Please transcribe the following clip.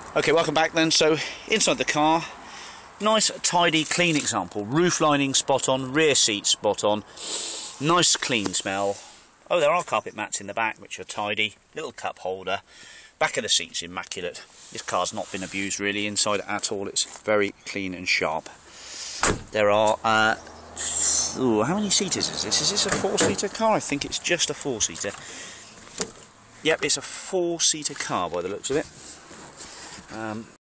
Okay, welcome back then. So inside the car, nice tidy clean example. Roof lining spot on, rear seat spot on, nice clean smell. Oh, there are carpet mats in the back which are tidy, little cup holder, back of the seat's immaculate. This car's not been abused really inside at all, it's very clean and sharp. There are, ooh, how many seaters is this? Is this a 4-seater car? I think it's just a 4-seater. Yep, it's a 4-seater car by the looks of it.